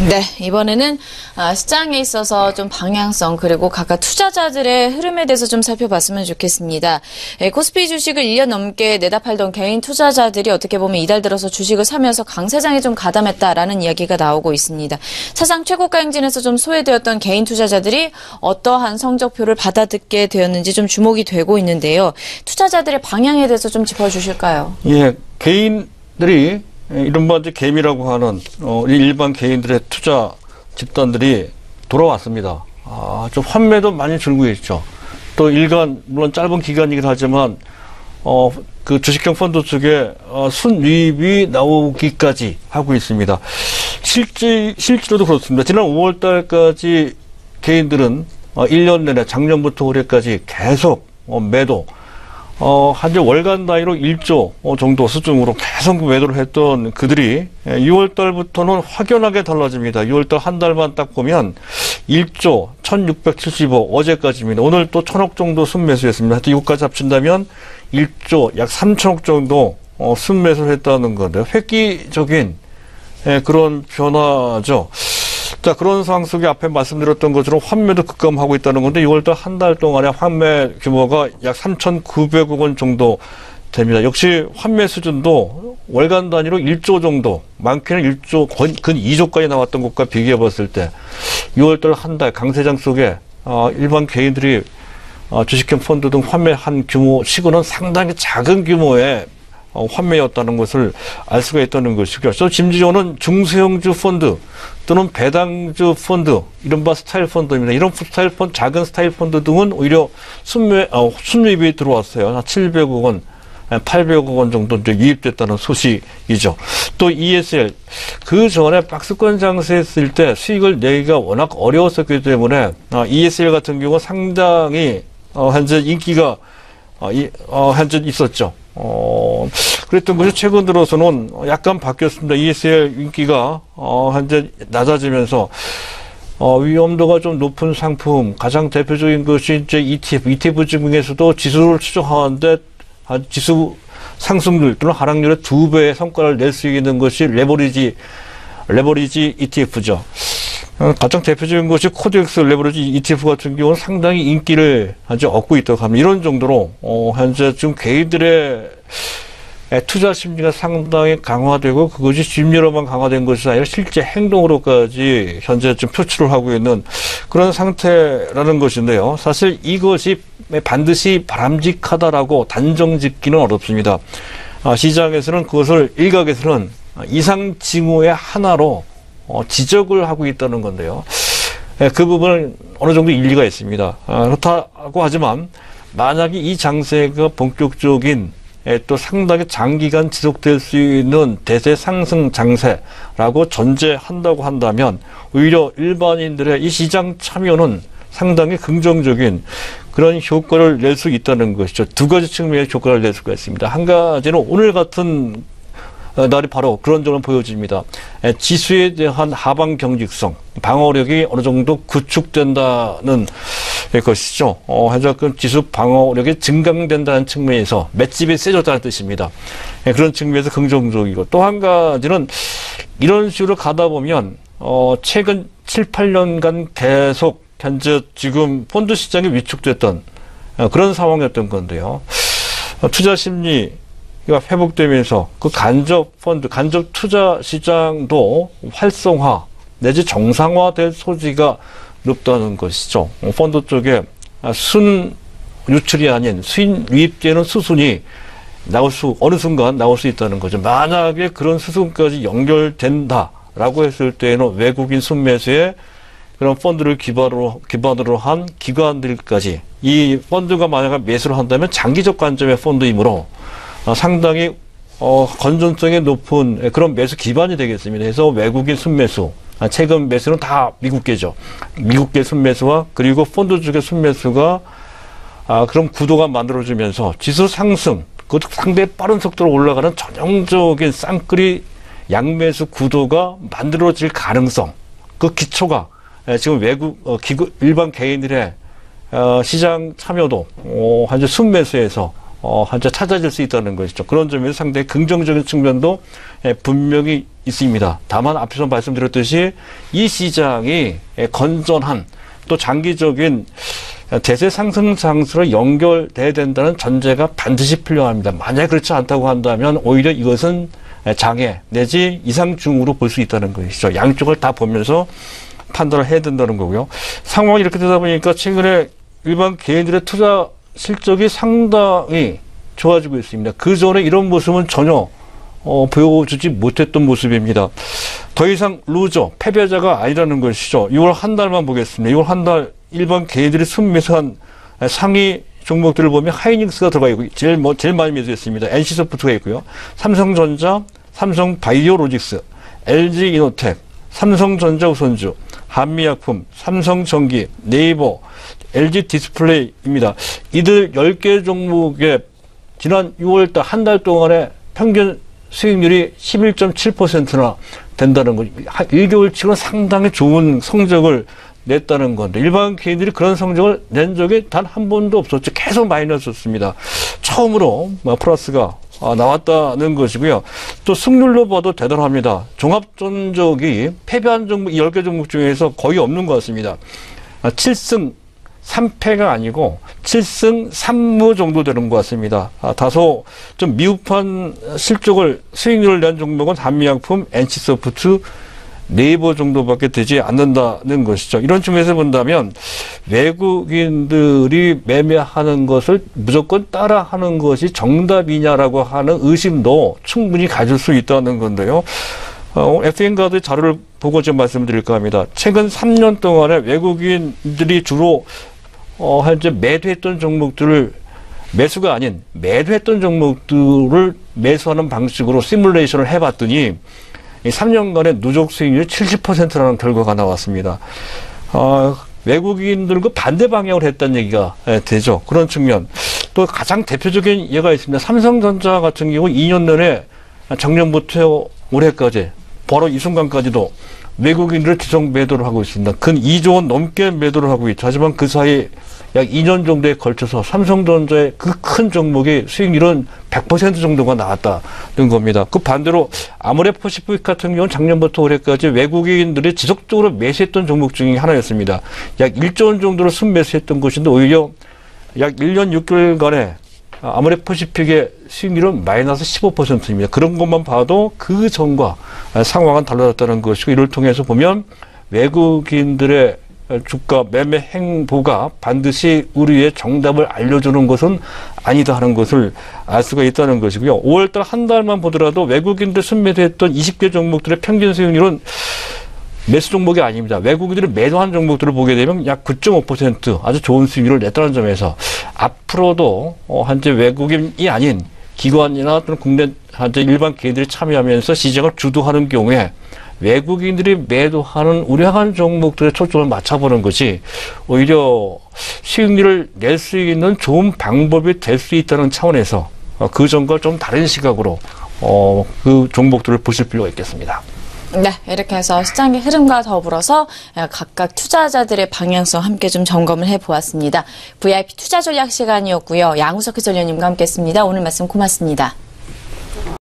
네, 이번에는 시장에 있어서 좀 방향성 그리고 각각 투자자들의 흐름에 대해서 좀 살펴봤으면 좋겠습니다. 코스피 주식을 1년 넘게 내다 팔던 개인 투자자들이 어떻게 보면 이달 들어서 주식을 사면서 강세장에 좀 가담했다라는 이야기가 나오고 있습니다. 사상 최고가 행진에서 좀 소외되었던 개인 투자자들이 어떠한 성적표를 받아듣게 되었는지 좀 주목이 되고 있는데요. 투자자들의 방향에 대해서 좀 짚어주실까요? 예, 개인들이 이른바 이제 개미라고 하는 일반 개인들의 투자 집단들이 돌아왔습니다. 좀 환매도 많이 줄고 있죠. 또 일간 물론 짧은 기간이긴 하지만 그 주식형 펀드 쪽에 순이익이 나오기까지 하고 있습니다. 실제로도 그렇습니다. 지난 5월 달까지 개인들은 1년 내내 작년부터 올해까지 계속 매도 한 월간 단위로 1조 정도 수준으로 계속 매도를 했던 그들이 6월 달부터는 확연하게 달라집니다. 6월 달 한 달만 딱 보면 1조 1675 어제까지입니다. 오늘 또 1000억 정도 순매수했습니다. 하여튼 이것까지 합친다면 1조 약 3000억 정도 순매수를 했다는 건데 획기적인 그런 변화죠. 자, 그런 상황 속에 앞에 말씀드렸던 것처럼 환매도 급감하고 있다는 건데 6월달 한 달 동안에 환매 규모가 약 3,900억 원 정도 됩니다. 역시 환매 수준도 월간 단위로 1조 정도, 많게는 1조, 근 2조까지 나왔던 것과 비교해 봤을 때 6월달 한 달 강세장 속에 일반 개인들이 주식형 펀드 등 환매한 규모 치고는 상당히 작은 규모의 환매였다는 것을 알 수가 있다는 것이고요. 또 심지어는 중소형주 펀드 또는 배당주 펀드, 이른바 스타일 펀드입니다. 이런 스타일 펀드, 작은 스타일 펀드 등은 오히려 순유입이 들어왔어요. 한 700억 원, 800억 원 정도 이제 유입됐다는 소식이죠. 또 ESL, 그 전에 박스권 장세했을 때 수익을 내기가 워낙 어려웠었기 때문에 ESL 같은 경우는 상당히 현재 인기가 현재 있었죠. 그랬던 것이 최근 들어서는 약간 바뀌었습니다. ESL 인기가 현재 낮아지면서 위험도가 좀 높은 상품, 가장 대표적인 것이 이제 ETF 중에서도 지수를 추정하는데 지수 상승률 또는 하락률의 2배의 성과를 낼 수 있는 것이 레버리지 ETF죠. 가장 대표적인 것이 코덱스 레버리지 ETF 같은 경우는 상당히 인기를 현재 얻고 있다고 합니다. 이런 정도로 현재 지금 개인들의 투자 심리가 상당히 강화되고 그것이 심리로만 강화된 것이 아니라 실제 행동으로까지 현재 좀 표출을 하고 있는 그런 상태라는 것인데요. 사실 이것이 반드시 바람직하다라고 단정 짓기는 어렵습니다. 시장에서는 그것을 일각에서는 이상 징후의 하나로 지적을 하고 있다는 건데요. 그 부분은 어느 정도 일리가 있습니다. 그렇다고 하지만 만약에 이 장세가 본격적인 또 상당히 장기간 지속될 수 있는 대세 상승 장세라고 전제한다고 한다면 오히려 일반인들의 이 시장 참여는 상당히 긍정적인 그런 효과를 낼 수 있다는 것이죠. 두 가지 측면의 효과를 낼 수가 있습니다. 한 가지는 오늘 같은 날이 바로 그런 점을 보여줍니다. 지수에 대한 하방 경직성, 방어력이 어느 정도 구축된다는 것이죠. 현재 그 지수 방어력이 증강된다는 측면에서 맷집이 세졌다는 뜻입니다. 그런 측면에서 긍정적이고 또 한 가지는 이런 식으로 가다 보면 최근 7, 8년간 계속 현재 지금 펀드 시장이 위축됐던 그런 상황이었던 건데요. 투자 심리 회복되면서 그 간접 펀드, 간접 투자 시장도 활성화 내지 정상화될 소지가 높다는 것이죠. 펀드 쪽에 순 유출이 아닌 수인 유입되는 수순이 어느 순간 나올 수 있다는 거죠. 만약에 그런 수순까지 연결된다라고 했을 때에는 외국인 순매수에 그런 펀드를 기반으로 한 기관들까지 이 펀드가 만약에 매수를 한다면 장기적 관점의 펀드이므로 상당히 건전성이 높은 그런 매수 기반이 되겠습니다. 그래서 외국인 순매수, 최근 매수는 다 미국계죠. 미국계 순매수와 그리고 펀드 쪽의 순매수가 그런 구도가 만들어지면서 지수 상승, 그것도 상당히 빠른 속도로 올라가는 전형적인 쌍끌이 양매수 구도가 만들어질 가능성, 그 기초가 지금 일반 개인들의 시장 참여도 현재 순매수에서 현재 찾아질 수 있다는 것이죠. 그런 점에서 상당히 긍정적인 측면도 분명히 있습니다. 다만 앞에서 말씀드렸듯이 이 시장이 건전한 또 장기적인 대세 상승 장수로 연결돼야 된다는 전제가 반드시 필요합니다. 만약에 그렇지 않다고 한다면 오히려 이것은 장애 내지 이상중으로 볼 수 있다는 것이죠. 양쪽을 다 보면서 판단을 해야 된다는 거고요. 상황이 이렇게 되다 보니까 최근에 일반 개인들의 투자 실적이 상당히 좋아지고 있습니다. 그 전에 이런 모습은 전혀 보여주지 못했던 모습입니다. 더 이상 루저, 패배자가 아니라는 것이죠. 6월 한 달만 보겠습니다. 6월 한 달 일반 개인들이 순매수한 상위 종목들을 보면 하이닉스가 들어가 있고 제일 많이 매수했습니다. NC소프트가 있고요. 삼성전자, 삼성바이오로직스, LG이노텍, 삼성전자우선주, 한미약품, 삼성전기, 네이버, LG디스플레이입니다. 이들 10개 종목의 지난 6월달 한 달 동안의 평균 수익률이 11.7%나 된다는 거죠. 1개월치고는 상당히 좋은 성적을 냈다는 건데 일반 개인들이 그런 성적을 낸 적이 단 한 번도 없었죠. 계속 마이너스였습니다. 처음으로 플러스가 나왔다는 것이고요. 또 승률로 봐도 대단합니다. 종합전적이 패배한 종목 10개 종목 중에서 거의 없는 것 같습니다. 7승 3패가 아니고 7승 3무 정도 되는 것 같습니다. 다소 좀 미흡한 실적을 수익률을 낸 종목은 한미약품, NC소프트, 네이버 정도밖에 되지 않는다는 것이죠. 이런 측면에서 본다면 외국인들이 매매하는 것을 무조건 따라하는 것이 정답이냐라고 하는 의심도 충분히 가질 수 있다는 건데요. FN가드 자료를 보고 좀 말씀드릴까 합니다. 최근 3년 동안에 외국인들이 주로 현재 매도했던 종목들을 매수가 아닌 매도했던 종목들을 매수하는 방식으로 시뮬레이션을 해봤더니 이 3년간의 누적 수익률이 70%라는 결과가 나왔습니다. 외국인들과 반대 방향을 했다는 얘기가 되죠. 그런 측면. 또 가장 대표적인 예가 있습니다. 삼성전자 같은 경우 2년 내내 작년부터 올해까지 바로 이 순간까지도 외국인들을 지속 매도를 하고 있습니다. 근 2조 원 넘게 매도를 하고 있죠. 하지만 그 사이 약 2년 정도에 걸쳐서 삼성전자의 그 큰 종목의 수익률은 100% 정도가 나왔다는 겁니다. 그 반대로 아모레퍼시픽 같은 경우는 작년부터 올해까지 외국인들이 지속적으로 매수했던 종목 중에 하나였습니다. 약 1조 원 정도를 순매수했던 것인데 오히려 약 1년 6개월간에 아모레퍼시픽의 수익률은 마이너스 15%입니다. 그런 것만 봐도 그 전과 상황은 달라졌다는 것이고 이를 통해서 보면 외국인들의 주가 매매 행보가 반드시 우리의 정답을 알려주는 것은 아니다 하는 것을 알 수가 있다는 것이고요. 5월달 한 달만 보더라도 외국인들 순매수했던 20개 종목들의 평균 수익률은 매수 종목이 아닙니다. 외국인들이 매도한 종목들을 보게 되면 약 9.5% 아주 좋은 수익률을 냈다는 점에서 앞으로도 현재 외국인이 아닌 기관이나 또는 국내 현재 일반 개인들이 참여하면서 시장을 주도하는 경우에 외국인들이 매도하는 우려한 종목들의 초점을 맞춰보는 것이 오히려 수익률을 낼 수 있는 좋은 방법이 될 수 있다는 차원에서 그 전과 좀 다른 시각으로 그 종목들을 보실 필요가 있겠습니다. 네, 이렇게 해서 시장의 흐름과 더불어서 각각 투자자들의 방향성 함께 좀 점검을 해보았습니다. VIP 투자 전략 시간이었고요. 양우석 해설위원님과 함께했습니다. 오늘 말씀 고맙습니다.